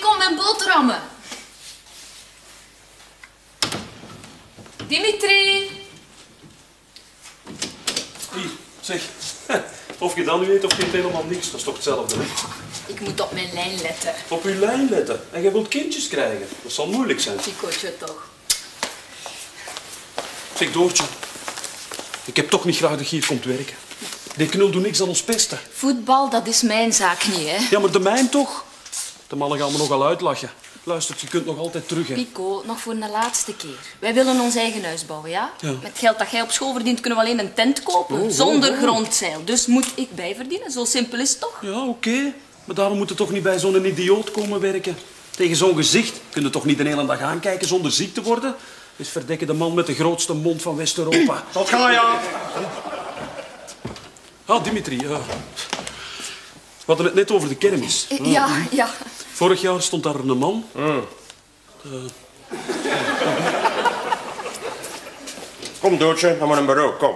kom mijn boterhammen. Dimitri. Hier, zeg. Of je dan nu eet of je eet helemaal niks, dat is toch hetzelfde, hè? Ik moet op mijn lijn letten. Op uw lijn letten. En je wilt kindjes krijgen. Dat zal moeilijk zijn. Picootje toch. Zeg, Doortje. Ik heb toch niet graag dat je hier komt werken. Die knul doet niks aan ons pesten. Voetbal, dat is mijn zaak niet, hè. Ja, maar de mijn toch? De mannen gaan me nogal uitlachen. Luister, je kunt nog altijd terug, hè. Pico, nog voor de laatste keer. Wij willen ons eigen huis bouwen, ja? Ja. Met geld dat jij op school verdient, kunnen we alleen een tent kopen. Zonder grondzeil. Dus moet ik bijverdienen. Zo simpel is het toch? Ja, oké. Maar daarom moet je toch niet bij zo'n idioot komen werken. Tegen zo'n gezicht kun je toch niet de hele dag aankijken zonder ziek te worden? Is verdekken de man met de grootste mond van West-Europa. Zal het gaan, ja? Ah, Dimitri. We hadden het net over de kermis. Ja. Vorig jaar stond daar een man. Kom, Doortje, naar mijn bureau, kom.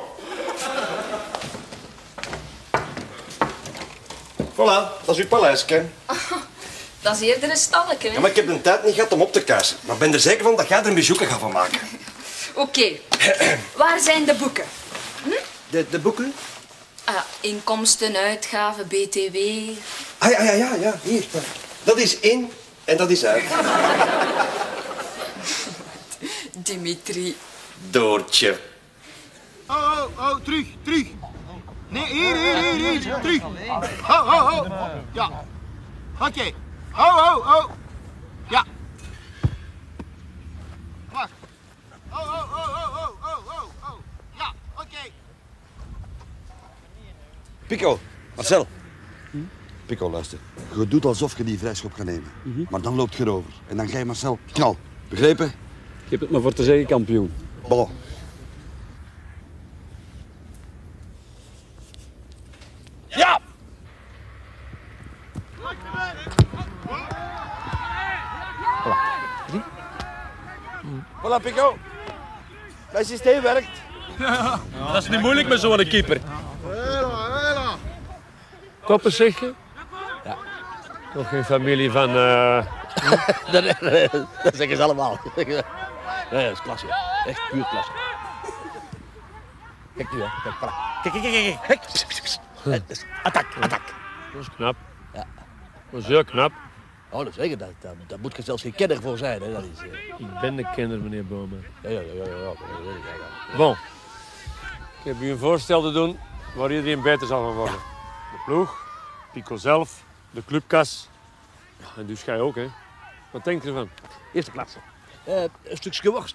Voilà, dat is uw paleisje. Dat is eerder een stalletje, hè? Ja, maar ik heb de tijd niet gehad om op te kuisen. Maar ben er zeker van dat jij er een bezoeken gaat van maken. Oké. Waar zijn de boeken? De boeken? Inkomsten, uitgaven, BTW. Ja, hier. Dat is in en dat is uit. Dimitri. Doortje. Oh, terug. Nee, hier, terug. Oh. Ja. Oké. Oh. Ja. Wacht. Oh. Ja, oké. Pico, Marcel. Pico, luister. Je doet alsof je die vrijschop gaat nemen. Maar dan loopt je erover. En dan ga je Marcel knal. Begrepen? Ik heb het maar voor te zeggen, kampioen. Bon. Ja! Voilà, Pico. Mijn systeem werkt. Dat is niet moeilijk met zo'n keeper. Hela. Koppen, zeg je? Ja. Nog geen familie van... Dat zeggen ze allemaal. Nee, dat is klasse. Echt puur klasse. Kijk nu, hè. Kijk, voilà. Kijk. Dat is attack. Dat is knap. Ja. Dat is heel knap. Oh, dat zeker. Daar moet je zelfs geen kenner voor zijn. Hè. Dat is, Ik ben de kenner, meneer Bomen. Ja. Dat weet ik, ja. Bon. Ik heb u een voorstel te doen waar iedereen beter zal van worden. De ploeg, Pico zelf, de clubkas. Ja, en dus jij ook, hè. Wat denkt u ervan? Eerste plaats. Een stukje worst.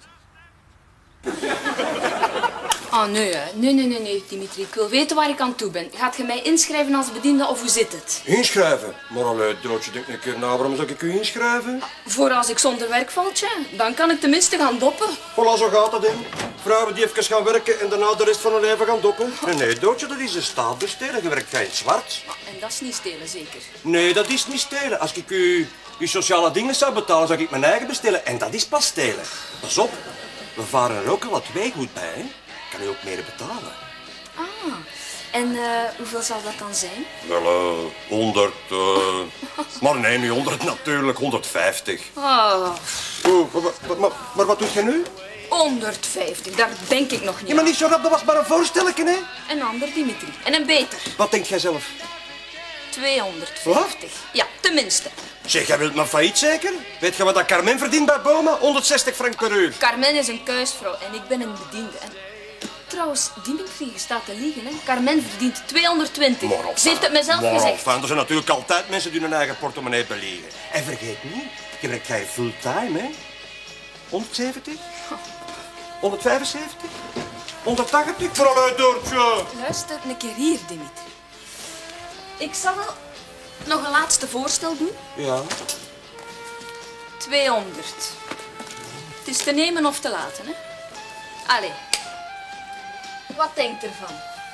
Nee, Dimitri. Ik wil weten waar ik aan toe ben. Gaat je mij inschrijven als bediende of hoe zit het? Inschrijven? Maar allee, Doortje, denk een keer na. Waarom zou ik u inschrijven? Voor als ik zonder werk val, tja, dan kan ik tenminste gaan doppen. Voilà, zo gaat dat in. Vrouwen die even gaan werken en daarna de rest van hun leven gaan doppen. Nee, Doortje, dat is een staalbesteden. Je werkt in het zwart. En dat is niet stelen, zeker? Nee, dat is niet stelen. Als ik u uw sociale dingen zou betalen, zou ik mijn eigen bestellen. En dat is pas stelen. Pas op, we varen er ook alle twee goed bij, hè. Kan u ook meer betalen. En hoeveel zal dat dan zijn? Wel, 100... Maar nee, niet 100 natuurlijk, 150. Oh, Maar wat doet jij nu? 150, daar denk ik nog niet Ja, maar aan. niet zo rap, dat was maar een voorstelletje, hè. Een ander, Dimitri. En een beter. Wat denkt jij zelf? 250. Ja, tenminste. Zeg, jij wilt maar failliet zeker? Weet je wat dat Carmen verdient bij Boma? 160 frank per uur. Carmen is een kuisvrouw en ik ben een bediende. En trouwens, Dimitri, je staat te liegen, hè. Carmen verdient 220. Maar enfin, Ze heeft het mezelf maar gezegd. enfin, er zijn natuurlijk altijd mensen die hun eigen portemonnee beliegen. En vergeet niet, je werkt jij fulltime, hè? 170? 175? 180? Vooral uit, Doortje. Luister een keer hier, Dimitri. Ik zal nog een laatste voorstel doen. Ja. 200. Het is te nemen of te laten, hè. Allee. Wat denkt ervan?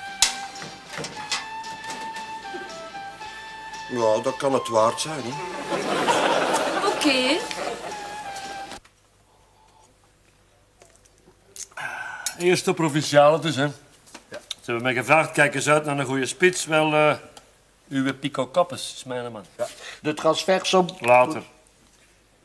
Ja, dat kan het waard zijn, hè. Oké. Eerste provinciale dus, hè. Ze hebben mij gevraagd, kijk eens uit naar een goede spits. Wel, uw Pico Kappes is mijn man. De transfersom. Later.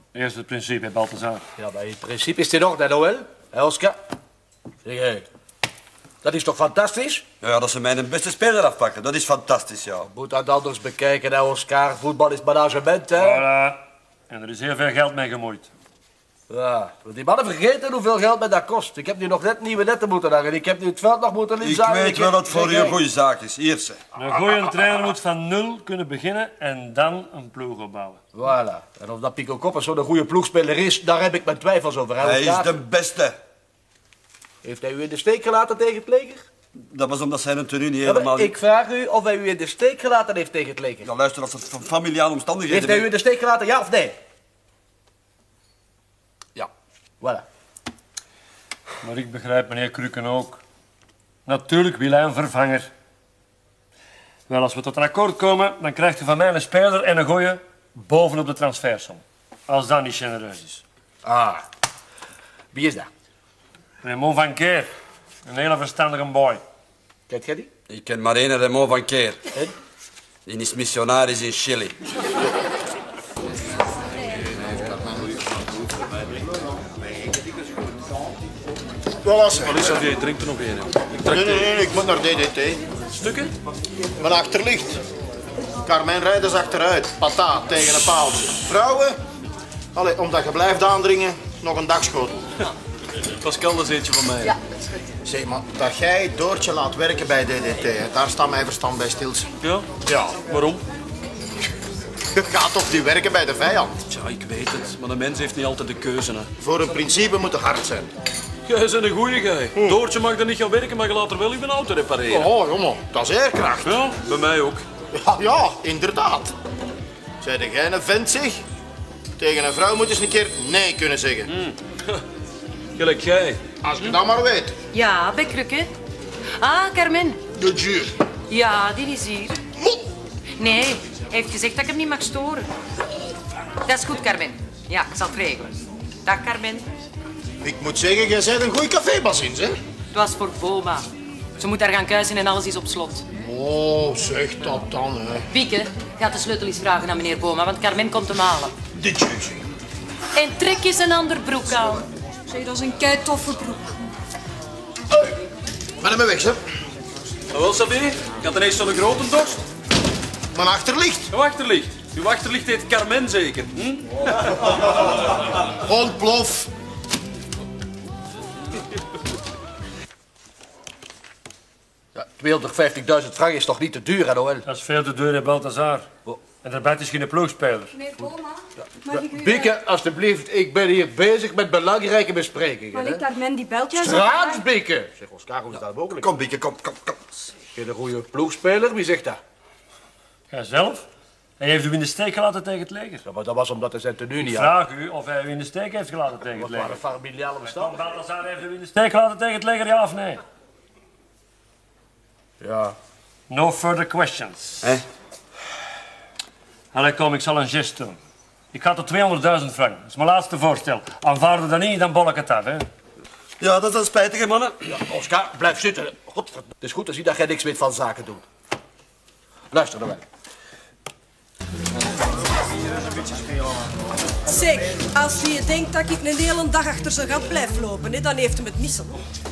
Eerst het principe, Balthazar. Ja, maar in principe is het in orde, Noël. Hé, Oscar? Zeg, hé. Dat is toch fantastisch? Ja, dat ze mij een beste speler afpakken. Dat is fantastisch, ja. Moet dat anders bekijken, hè, Oscar. Voetbal is management, hè? Voilà. En er is heel veel geld mee gemoeid. Ja, want die mannen vergeten hoeveel geld mij dat kost. Ik heb nu nog net nieuwe netten moeten hangen. Ik heb nu het veld nog moeten Ik inzaaien. weet wel dat het voor u een goede zaak is. Hier, ze. Een goede trainer moet van 0 kunnen beginnen en dan een ploeg opbouwen. Voilà. En of dat Pico Koppers zo'n goede ploegspeler is, daar heb ik mijn twijfels over. Hè, Hij is Oscar? de beste. Heeft hij u in de steek gelaten tegen het leger? Dat was omdat zijn tenue niet Ja, maar helemaal... ik vraag u of hij u in de steek gelaten heeft tegen het leger. Ja, luister, als het van familiale omstandigheden... Heeft hij u in de steek gelaten, ja of nee? Ja. Voilà. Maar ik begrijp meneer Krukken ook. Natuurlijk wil hij een vervanger. Wel, als we tot een akkoord komen, dan krijgt u van mij een speler en een gooie bovenop de transfersom. Als dat niet genereus is. Ah. Wie is dat? Raymond van Keer. Een hele verstandige boy. Kent jij die? Ik ken maar één Raymond van Keer. En? Die is missionaris in Chili. Voilà, Allee, Xavier, drink er nog één. Ik Nee, ik moet naar DDT. Stukken? Mijn achterlicht. Carmen rijdt eens achteruit. Pata tegen een paaltje. Vrouwen? Allee, omdat je blijft aandringen, nog een dagschotel. Pascal, dat is eentje van mij. Ja, dat is goed. Zeg maar, dat jij Doortje laat werken bij DDT, hè, daar staat mijn verstand bij stil. Ja? Ja, Waarom? je gaat toch niet werken bij de vijand? Tja, ik weet het. Maar een mens heeft niet altijd de keuze. Hè. Voor een principe moet het hard zijn. Jij bent een goeie guy. Doortje mag er niet gaan werken, maar je laat er wel uw auto repareren. Oh, jongen, dat is eerkracht. Ja, bij mij ook. Ja, inderdaad. Zei jij een vent, zeg? Tegen een vrouw moet eens een keer nee kunnen zeggen. Gelijk jij. Als je dat maar weet. Ja, bij Krukken. Ah, Carmen. De jure. Ja, die is hier. Nee, hij heeft gezegd dat ik hem niet mag storen. Dat is goed, Carmen. Ja, ik zal het regelen. Dag, Carmen. Ik moet zeggen, jij bent een goeie cafébazins, hè? Het was voor Boma. Ze moet daar gaan kuisen en alles is op slot. Oh, zeg dat dan, hè. Pieke, gaat de sleutel eens vragen aan meneer Boma, want Carmen komt hem halen. De jure. En trek eens een ander broek aan. Zeg, dat is een kei toffe broek. Maar hem weg, hè. Nou wel, Xavier, ik had ineens zo'n grote dorst. Mijn achterlicht. Uw achterlicht. Uw achterlicht heet Carmen zeker. Hm? Ontplof. Ja, 250.000 frank is toch niet te duur, hè, Noël? Dat is veel te duur, hè, Balthazar. En daarbij is geen ploegspeler. Meneer Boma, mag ik u... Bieke, alstublieft, ik ben hier bezig met belangrijke besprekingen. Maar Hè? ik Carmen die belt jij zo Straat, Bieke! Zeg, Oscar, hoe is dat mogelijk? Kom, Bieke, kom. Geen goede ploegspeler, wie zegt dat? Jijzelf? Hij heeft u in de steek gelaten tegen het leger. Ja, maar dat was omdat hij zijn tenue Ik niet had. vraag u of hij u in de steek heeft gelaten tegen het Wat leger. waren familiale omstandigheden? Balthazar heeft u in de steek gelaten tegen het leger, ja of nee? Ja. No further questions. Hè? Allee, kom, ik zal een gest doen. Ik ga tot 200.000 frank. Dat is mijn laatste voorstel. Aanvaarden dat niet, dan bol ik het af, hè. Ja, dat is een spijtige, mannen. Ja, Oscar, blijf zitten. Godverdomme. Het is goed te zien dat jij niks weet van zaken doen. Luister naar mij. Zeg, als je denkt dat ik een hele dag achter zijn gat blijf lopen, hè, dan heeft hem het missen.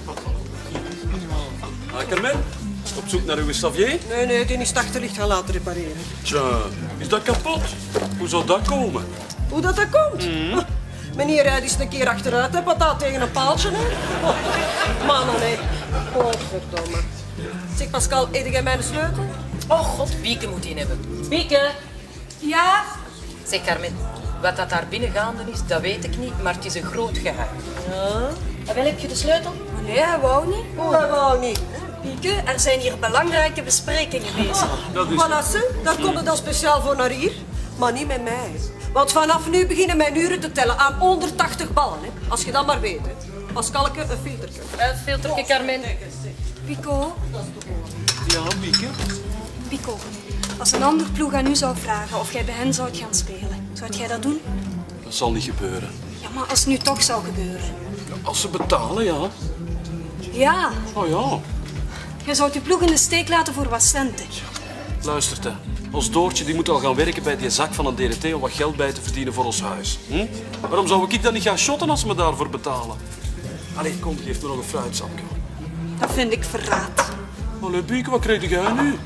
Ah, Carmen, op zoek naar uw Xavier? Nee, die is het achterlicht gaan laten repareren. Tja, is dat kapot? Hoe zou dat komen? Hoe dat komt? Meneer rijdt eens een keer achteruit, hè, patat tegen een paaltje, hè. Mannen, hè. Godverdomme. Zeg, Pascal, eet jij mijn sleutel? Oh god, Bieke moet die hebben. Bieke! Ja? Zeg Carmen, wat dat daar binnen gaande is, dat weet ik niet, maar het is een groot geheim. Ja? En wel, heb je de sleutel? Nee, hij wou niet. Hoe, hij wou niet? Pieke, er zijn hier belangrijke besprekingen bezig. Dat is... Voilà, ze, daar komt het dan speciaal voor naar hier. Maar niet met mij. Want vanaf nu beginnen mijn uren te tellen aan 180 ballen. Hè. Als je dat maar weet. Hè. Pascalke, een filterke. Een filterke, Carmen. Pico, Ja, Bieke. Pico. Als een ander ploeg aan u zou vragen of jij bij hen zou gaan spelen, zou jij dat doen? Dat zal niet gebeuren. Ja, maar als het nu toch zou gebeuren. Als ze betalen, ja. Ja, Oh ja. jij zou je ploeg in de steek laten voor wat centen. Luistert, hè. Ons Doortje die moet al gaan werken bij die zak van een DDT om wat geld bij te verdienen voor ons huis. Hm? Waarom zou ik dan niet gaan shotten als ze me daarvoor betalen? Allee, kom, geef me nog een fruitsapje. Dat vind ik verraad. Allee, Bieke, wat krijg jij nu?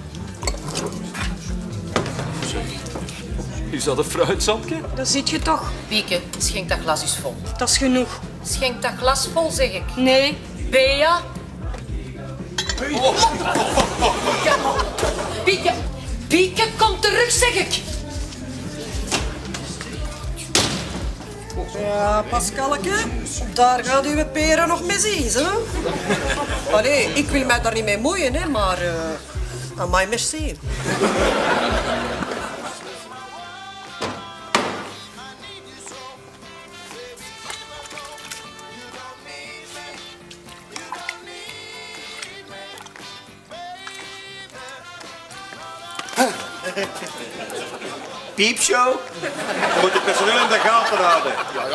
Zeg, is dat een fruitsapje? Dat ziet je toch. Pieke, schenk dat glas eens vol. Dat is genoeg. Schenk dat glas vol, zeg ik. Nee. Bea. Pieke, Pieke, kom terug, zeg ik. Ja, Pascalke, daar gaat uw peren nog mee zien, hè? Allee, ik wil mij daar niet mee moeien, hè, maar... amai, merci. Piepshow? Je moet het personeel in de gaten houden.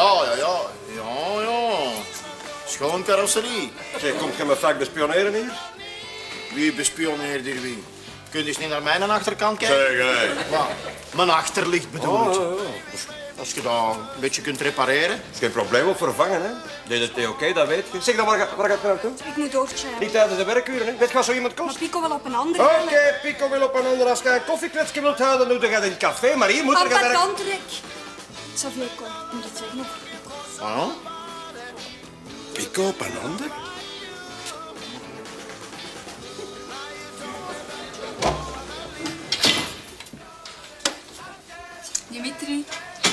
Ja. Schoon carrosserie. Zeg, komt je me vaak bespioneren hier? Wie bespioneert hier wie? Kun je eens niet naar mijn achterkant kijken? Zeg, hé. Wat? Mijn achterlicht bedoel ik. Als je dat een beetje kunt repareren. Is geen probleem op vervangen, hè? DDT oké, dat weet je. Zeg dan, waar gaat je naartoe? Ik moet doortreinen. Niet tijdens de werkuren, hè? Weet je wat zo iemand kost? Maar Pico wil op een andere. Oké, Pico wil op een ander. Als je een koffiekletsje wilt houden, dan doe je dat in het café. Maar hier moet er gaan... Pardon, Trek. Xavier, kom. Ik moet het zeggen. Ah, Pico op een ander? Dimitri.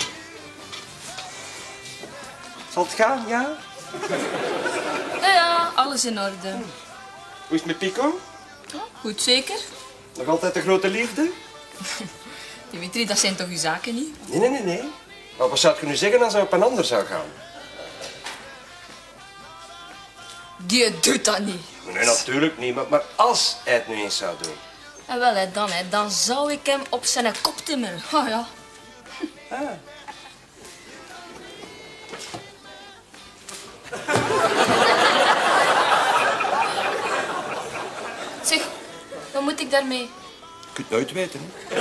Zal het gaan, ja? Ja, alles in orde. Hoe is het met Pico? Goed, zeker? Nog altijd de grote liefde? Dimitri, dat zijn toch uw zaken niet? Nee. Maar wat zou je nu zeggen als hij op een ander zou gaan? Die doet dat niet. Nee, natuurlijk niet. Maar als hij het nu eens zou doen. En wel, dan zou ik hem op zijn kop timmeren. Oh ja. Zeg, wat moet ik daarmee? Je kunt het nooit weten, hè?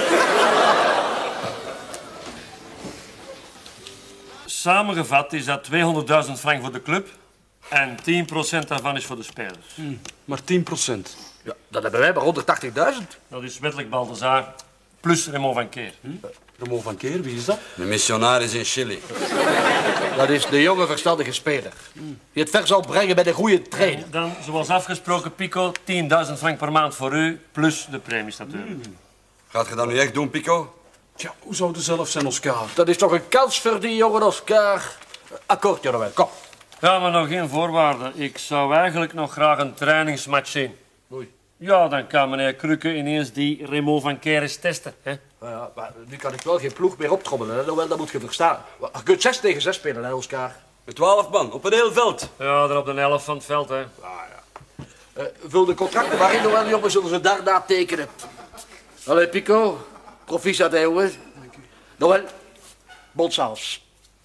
Samengevat is dat 200.000 frank voor de club en 10% daarvan is voor de spelers. Maar 10%. Ja, dat hebben wij maar 180.000. Dat is wettelijk Balthazar plus Raymond van Keer. Raymond van Keer, wie is dat? De missionaris in Chili. Dat is de jonge verstandige speler. Die het ver zal brengen bij de goede trainer. Dan, zoals afgesproken, Pico, 10.000 frank per maand voor u, plus de premies natuurlijk. Gaat je dat nu echt doen, Pico? Tja, hoe zou het zelf zijn, Oscar? Dat is toch een kans voor die jongen Oscar. Akkoord, Jonathan, kom. Ja, maar nog geen voorwaarden. Ik zou eigenlijk nog graag een trainingsmatch zien. Oei. Ja, dan kan meneer Krukke ineens die Raymond van Keer eens testen. Hè? Ja, maar nu kan ik wel geen ploeg meer optrommelen, hè? Wel, dat moet je verstaan. Je kunt 6 tegen 6 spelen, hè, Oscar? Met 12 man, op een heel veld. Ja, er op de helft van het veld, hè. Vul de contracten maar in, Noël, jongen, zullen ze daarna tekenen. Allee, Pico. Proficiat, hè, jongen. Noël, bonsaals.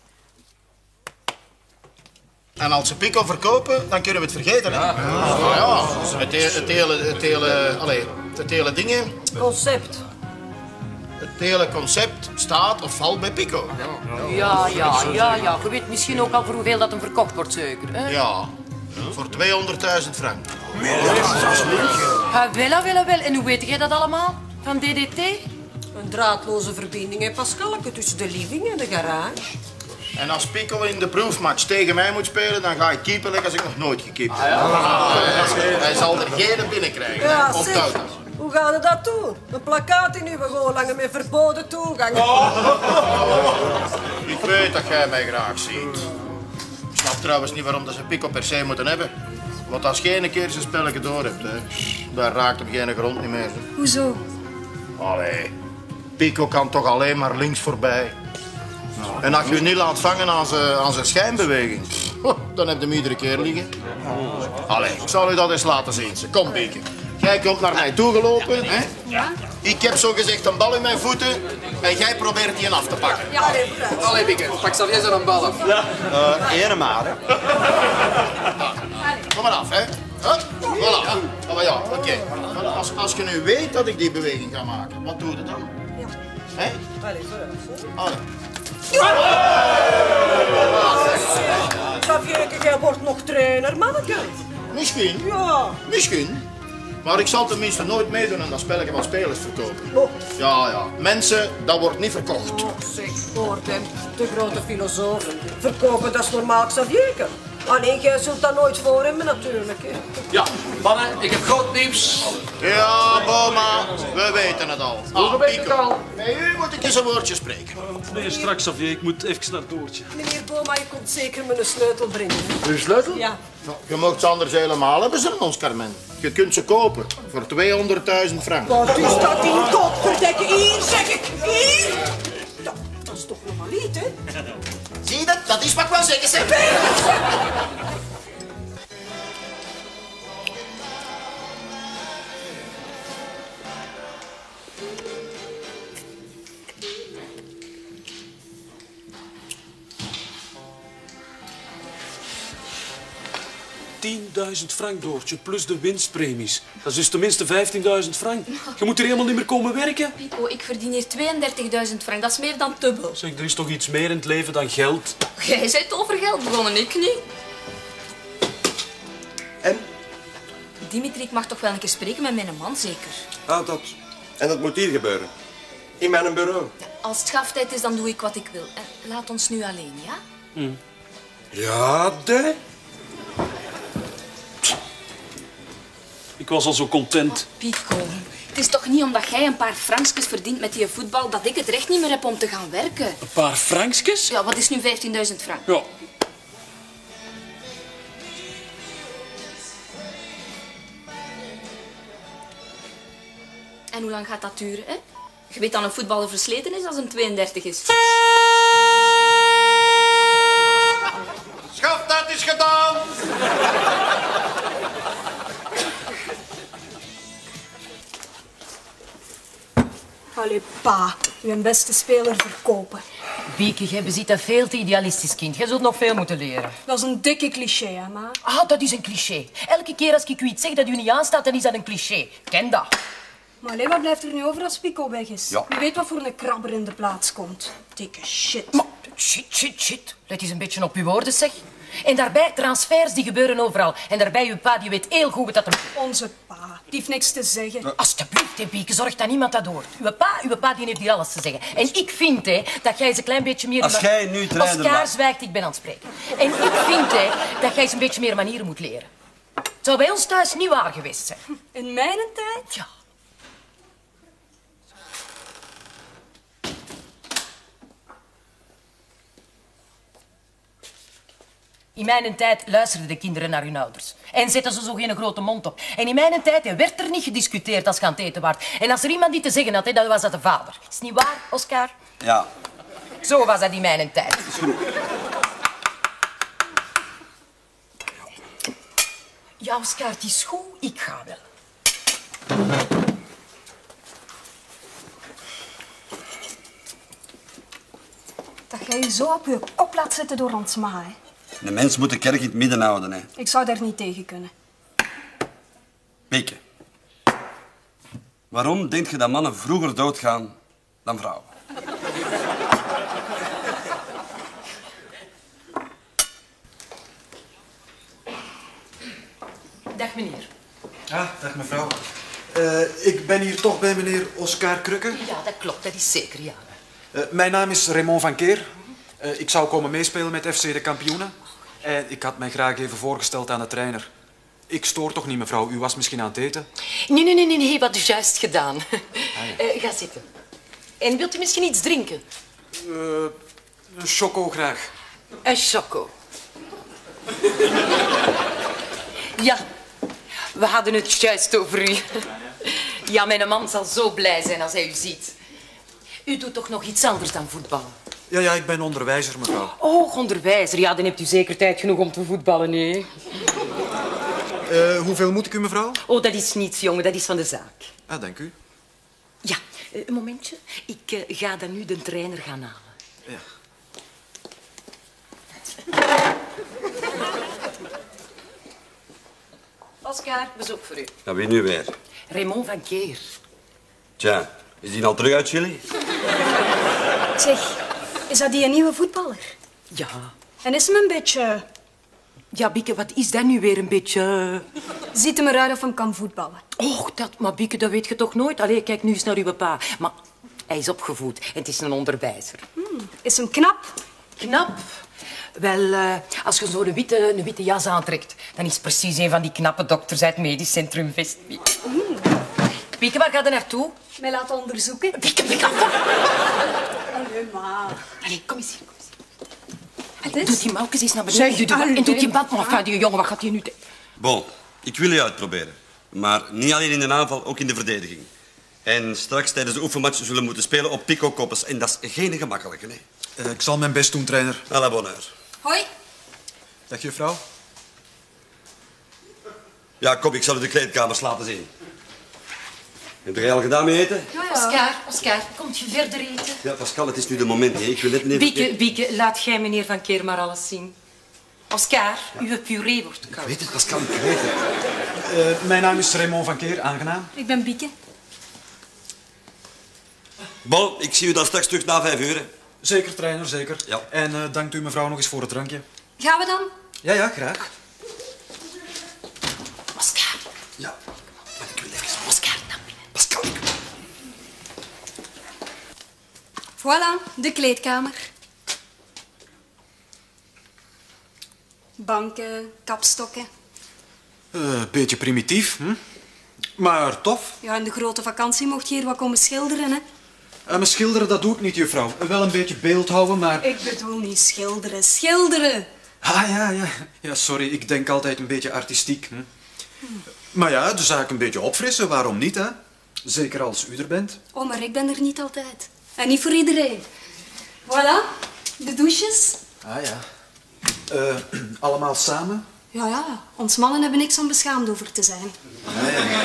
En als ze Pico verkopen, dan kunnen we het vergeten, hè? Ja. Het hele dingen, Concept. het hele concept staat of valt bij Pico. Ja. Je weet misschien ook al voor hoeveel dat hem verkocht wordt, zeker, hè? Ja, voor 200.000 frank. Wel. En hoe weet jij dat allemaal? Van DDT? Een draadloze verbinding, hè, Pascalke, tussen de living en de garage. En als Pico in de proefmatch tegen mij moet spelen, dan ga ik keeper leggen als ik nog nooit gekiept heb. Hij zal er geen binnen krijgen. Ja, Onthoud zeg, dat. hoe gaan we dat doen? Een plakkaat in uw golangen met verboden toegang. Ik weet dat jij mij graag ziet. Ik snap trouwens niet waarom dat ze Pico per se moeten hebben. Want als je een keer zijn spelletje door hebt, hè, daar raakt hem geen grond niet meer. Hoezo? Allee, Pico kan toch alleen maar links voorbij. En als je je niet laat vangen aan zijn schijnbeweging, dan heb je hem iedere keer liggen. Allee, ik zal u dat eens laten zien. Kom, Pieke. Jij komt naar mij toegelopen, hè? Ja? Ik heb zogezegd een bal in mijn voeten en jij probeert die af te pakken. Ja, allee, vooruit. Allee, Pieke, pak zelf jij zo'n bal af. Ene maar, hè. Kom maar af, hè? Huh? Voilà. Oh, ja, oké. als je nu weet dat ik die beweging ga maken, wat doe je dan? Ja. Hé? Allee, vooruit. Allee. Xavier, jij wordt nog trainer, manneke. Misschien. Ja. Misschien. Maar ik zal tenminste nooit meedoen aan dat spelletje van spelers verkopen. Oh. Ja. Mensen, dat wordt niet verkocht. Oh, zeg, hoort hem. De grote filosoof. Verkopen, dat is normaal, Xavier. Alleen, jij zult dat nooit voor hebben, natuurlijk. Hè. Ja, mannen, ik heb groot nieuws. Ja, Boma, we weten het al. Hoe weet het al? Met u moet ik eens een woordje spreken. Nee, straks, Xavier. Ik moet even naar Doortje. Meneer Boma, je komt zeker met een sleutel brengen. Hè? Uw sleutel? Ja. Nou, je mag ze anders helemaal hebben, ze ons, Carmen. Je kunt ze kopen voor 200.000 frank. Wat is dat in godverdekken? Hier, zeg ik. Hier. Dat is toch nog maar niet, hè? Zie je dat? Dat is wat ik wil zeggen, zeg. 10.000 frank, Doortje, plus de winstpremies. Dat is dus tenminste 15.000 frank. Je moet hier helemaal niet meer komen werken. Pico, ik verdien hier 32.000 frank. Dat is meer dan dubbel. Zeg, er is toch iets meer in het leven dan geld? Jij bent over geld begonnen, ik niet. En? Dimitri, ik mag toch wel een keer spreken met mijn man, zeker? Ah, dat. En dat moet hier gebeuren. In mijn bureau. Als het schaftijd is, dan doe ik wat ik wil. En laat ons nu alleen, ja? Ja, de. Ik was al zo content. Pico, het is toch niet omdat jij een paar frankjes verdient met die voetbal dat ik het recht niet meer heb om te gaan werken? Een paar frankjes? Ja, wat is nu 15.000 frank? Ja. En hoe lang gaat dat duren, hè? Je weet dat een voetballer versleten is als een 32 is. Schaftijd is gedaan! Allee, pa. Uw beste speler verkopen. Bieke, jij beziet dat veel te idealistisch, kind. Jij zult nog veel moeten leren. Dat is een dikke cliché, hè, ma. Ah, dat is een cliché. Elke keer als ik u iets zeg dat u niet aanstaat, dan is dat een cliché. Ken dat. Maar allee, wat blijft er nu over als Pico weg is? Ja. Wie weet wat voor een krabber in de plaats komt. Dikke shit. Maar, shit. Let eens een beetje op uw woorden, zeg. En daarbij, transfers die gebeuren overal. En daarbij, uw pa, die weet heel goed dat hem... Onze pa, die heeft niks te zeggen. Alsjeblieft, hè, Bieke, zorg dat niemand dat hoort. Uw pa, die heeft hier alles te zeggen. En ik vind, hè, dat jij eens een klein beetje meer... Als jij nu trainer Oscar maakt. zwijgt, ik ben aan het spreken. En ik vind, hè, dat jij eens een beetje meer manieren moet leren. Het zou bij ons thuis niet waar geweest zijn. In mijn tijd? Ja. In mijn tijd luisterden de kinderen naar hun ouders. En zetten ze zo geen grote mond op. En in mijn tijd werd er niet gediscuteerd als je aan het eten waart. En als er iemand die te zeggen had, dan was dat de vader. Is het niet waar, Oscar? Ja. Zo was dat in mijn tijd. Ja, Oscar, het is goed. Ik ga wel. Dat jij je zo op je kop laat zitten door ons ma, hè. De mens moet de kerk in het midden houden, hè. Ik zou daar niet tegen kunnen. Pieke. Waarom denk je dat mannen vroeger doodgaan dan vrouwen? Dag, meneer. Ah, dag mevrouw. Ik ben hier toch bij meneer Oscar Krukke. Ja, dat klopt. Dat is zeker, ja. Mijn naam is Raymond van Keer. Ik zou komen meespelen met FC de Kampioenen. En ik had mij graag even voorgesteld aan de trainer. Ik stoor toch niet, mevrouw? U was misschien aan het eten? Nee, wat u juist gedaan. Ga zitten. En wilt u misschien iets drinken? Een choco graag. Een choco. Ja, we hadden het juist over u. Ja, mijn man zal zo blij zijn als hij u ziet. U doet toch nog iets anders dan voetballen? Ja, ik ben onderwijzer, mevrouw. Oh, onderwijzer. Ja, dan hebt u zeker tijd genoeg om te voetballen, nee? Hoeveel moet ik u, mevrouw? Oh, dat is niets, jongen. Dat is van de zaak. Ah, dank u. Ja, een momentje. Ik ga dan nu de trainer gaan halen. Ja. Oscar, Oscar, bezoek voor u. Ja, wie nu weer? Raymond van Keer. Tja, is die al terug uit Chili? Zeg, is dat die een nieuwe voetballer? Ja. En is hem een beetje... Ja, Bieke, wat is dat nu weer een beetje... Ziet hem eruit of hem kan voetballen? Och, maar Bieke, dat weet je toch nooit? Allee, kijk nu eens naar uw pa. Maar hij is opgevoed en het is een onderwijzer. Is hem knap? Knap? Wel, als je zo een witte jas aantrekt, dan is het precies een van die knappe dokters uit het medisch centrum Vestbiek. Bieke, waar ga je naartoe? Mij laten onderzoeken. Bieke. Allee, ma. Allee, kom eens hier. Allee, doe die mouwtjes eens naar beneden. En doe die band maar. Die jongen, wat gaat hij nu doen? Bon, ik wil je uitproberen. Maar niet alleen in de aanval, ook in de verdediging. En straks tijdens de oefenmatch zullen we moeten spelen op pico-koppes. En dat is geen gemakkelijke, nee. Ik zal mijn best doen, trainer. À la bonne heure. Hoi. Dag, juffrouw. Ja, kom, ik zal u de kleedkamers laten zien. Heb jij al gedaan met eten? Oscar, komt je verder eten? Ja, Pascal, het is nu de moment. Nee. Ik wil net even... Bieke, laat jij meneer Van Keer maar alles zien. Oscar, uw puree wordt koud. Ik weet het, Pascal, ik weet het. Mijn naam is Raymond van Keer, aangenaam. Ik ben Bieke. Bon, ik zie u dan straks terug na 5 uur. Zeker, trainer, zeker. Ja. En dankt u mevrouw nog eens voor het drankje. Gaan we dan? Ja, graag. Oscar. Ja, maar ik wil even zo. Oscar, naar binnen. Pascal, ik wil... Voilà, de kleedkamer. Banken, kapstokken. Beetje primitief, hm? Maar tof. Ja, in de grote vakantie mocht je hier wat komen schilderen, hè? Maar schilderen, dat doe ik niet, juffrouw. Wel een beetje beeld houden, maar... Ik bedoel niet schilderen, schilderen. Ah, ja. Ja, sorry, ik denk altijd een beetje artistiek. Hm? Maar ja, de zaak een beetje opfrissen, waarom niet, hè? Zeker als u er bent. Oh, maar ik ben er niet altijd. En niet voor iedereen. Voilà, de douches. Ah, ja. Allemaal samen? Ja, ons mannen hebben niks om beschaamd over te zijn. Ah, ja.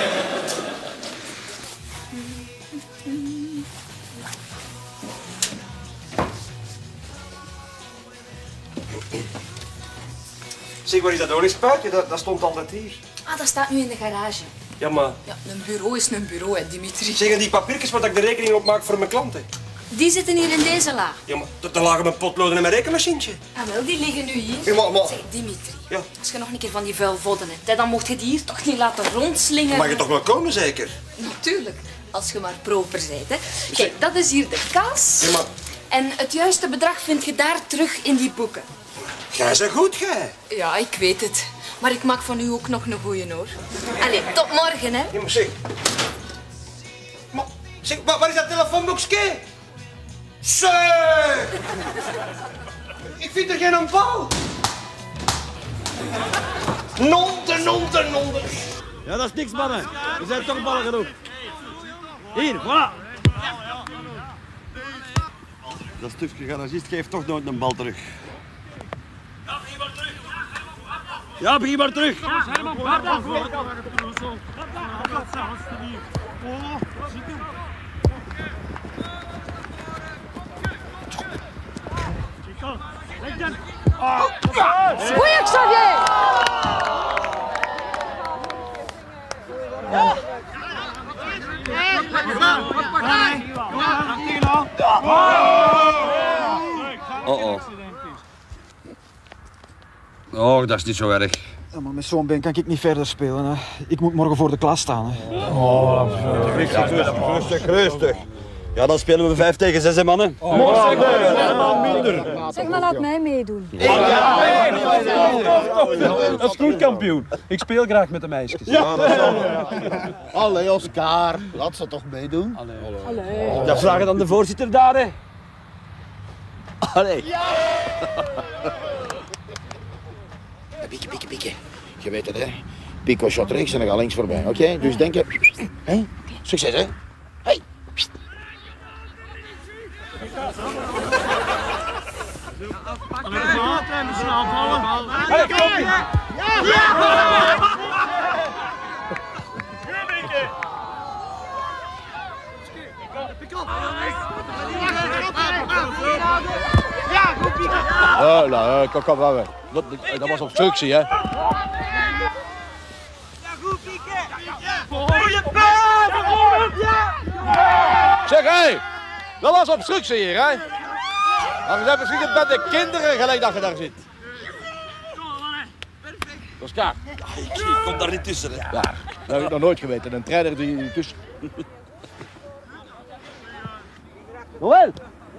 Zeg, waar is dat oliespuitje? Dat stond altijd hier. Ah, dat staat nu in de garage. Ja, maar... Ja, een bureau is een bureau, hè, Dimitri. Zeggen die papiertjes waar ik de rekening op maak voor mijn klanten? Die zitten hier in deze laag. Ja, maar daar lagen mijn potloden en mijn rekenmachientje. Ah, wel, die liggen nu hier. Ja, maar... Zeg, Dimitri, Ja. als je nog een keer van die vuil vodden hebt, hè, dan mocht je die hier toch niet laten rondslingeren. Mag je toch wel komen, zeker? Natuurlijk, als je maar proper bent, hè. Kijk, dat is hier de kas. Ja, maar... En het juiste bedrag vind je daar terug in die boeken. Jij bent goed, jij. Ja, ik weet het. Maar ik maak van u ook nog een goeie, hoor. Allee, tot morgen, hè. Ja, maar zeg... Maar, zeg, waar is dat telefoonboekje? Zeg! Ik vind er geen bal. Nonde. Ja, dat is niks, mannen. Er zijn toch ballen genoeg. Hier, voilà. Dat stukje garagist geeft toch nooit een bal terug. Ja, begin maar terug. Goeie, Xavier! Oh, dat is niet zo erg. Ja, maar met zo'n been kan ik niet verder spelen. Hè. Ik moet morgen voor de klas staan. Hè. Rustig. Ja, dan spelen we 5 tegen 6, hè, mannen. Zeg maar, laat mij meedoen. Dat is goed, kampioen. Ik speel graag met de meisjes. Allee, Oscar. Laat ze toch meedoen? Allee. Dat vragen dan de voorzitter daar, hè. Allee. Pieke. Je weet het, hè? Pico shot rechts en dan ga links voorbij, oké? Dus denk je... Hey, succes, hè? Hey. Kom, dat was obstructie, hè? Zeg, hé. Dat was obstructie hier, hè. Maar je bent misschien met de kinderen gelijk dat je daar zit. Oscar. Ik kom daar niet tussen, hè. Ja, dat heb ik nog nooit geweten. Een trainer die tussen... Noël!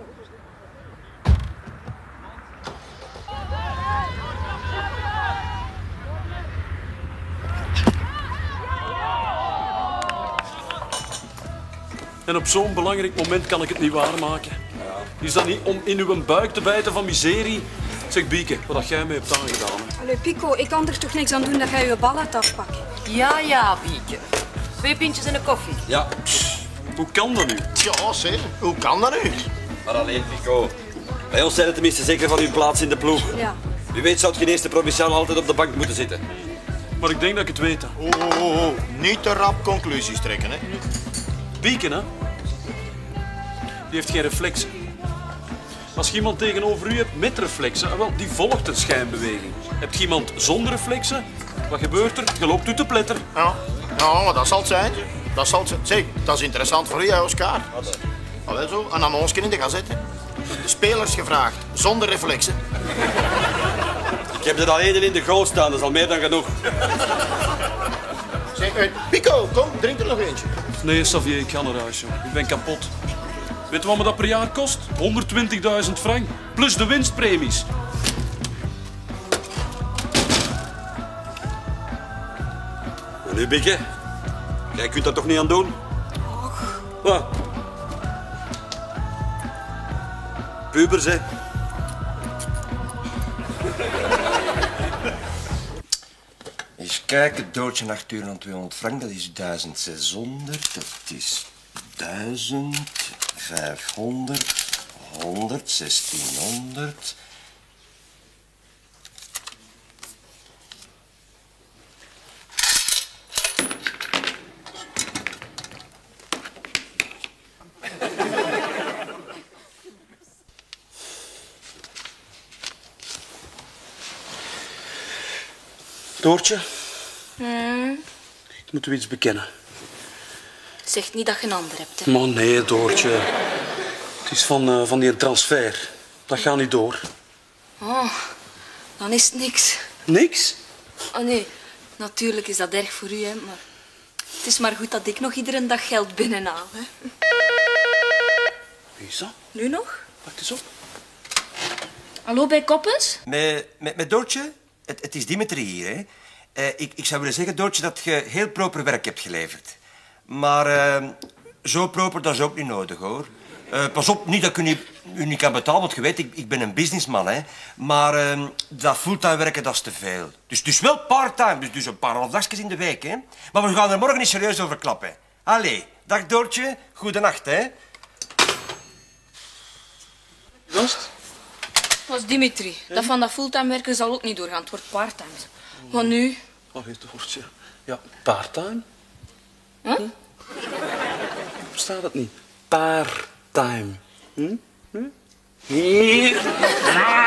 En op zo'n belangrijk moment kan ik het niet waarmaken. Is dat niet om in uw buik te bijten van miserie? Zeg, Bieke, wat jij mee hebt aangedaan. Hè? Allee, Pico, ik kan er toch niks aan doen dat jij je bal laat afpakken? Ja, Bieke. 2 pintjes en een koffie. Ja. Hoe kan dat nu? Ja, zeg, hoe kan dat nu? Maar alleen, Pico. Bij ons zijn het tenminste zeker van uw plaats in de ploeg. Ja. Wie weet zou het geen eerste provinciaal altijd op de bank moeten zitten. Maar ik denk dat ik het weet. Hè. Oh. Niet te rap conclusies trekken, hè. Bieke, hè? Die heeft geen reflexen. Als je iemand tegenover u hebt met reflexen, wel, die volgt een schijnbeweging. Heb je iemand zonder reflexen, wat gebeurt er? Je loopt u te pletter. Ja, maar dat zal het zijn. Dat zal het zijn. Zeg, dat is interessant voor u, Oscar. Allee, zo, een annonce in de gazette. De spelers gevraagd, zonder reflexen. Ik heb er al één in de goot staan, dat is al meer dan genoeg. Zeg, Pico, kom, drink er nog eentje. Nee, Xavier, ik ga naar huis, joh. Ik ben kapot. Weet je wat me dat per jaar kost? 120.000 frank, plus de winstpremies. En nu, Bieke? Jij kunt dat toch niet aan doen? Wat? Pubers, hè? Eens kijken, Doodje 8 uur en 200 frank, dat is 1600, dat is 1000, 500, 100, 1600... Doortje, ik moet u iets bekennen. Zeg niet dat je een ander hebt, hè. Maar nee, Doortje. Het is van die transfer. Dat gaat niet door. Oh, dan is het niks. Niks? Oh nee, natuurlijk is dat erg voor u, hè, maar het is maar goed dat ik nog iedere dag geld binnenhaal, hè. Wie is dat? Nu nog? Wacht eens op. Hallo, bij Koppens? Met Doortje? Het is Dimitri hier, hè. Ik zou willen zeggen, Doortje, dat je heel proper werk hebt geleverd. Maar zo proper, dat is ook niet nodig, hoor. Pas op, niet dat ik u niet kan betalen, want je weet, ik ben een businessman, hè. Maar dat fulltime werken, dat is te veel. Dus wel part-time, dus een paar halfdagjes in de week, hè. Maar we gaan er morgen niet serieus over klappen. Allee, dag Doortje, goedenacht, hè. Gast? Dat is Dimitri. Dat van dat fulltime werken zal ook niet doorgaan. Het wordt parttime. Wat nu? Wacht eens, Doortje. Ja, part-time? Huh? Verstaat het niet? Part-time. Hier.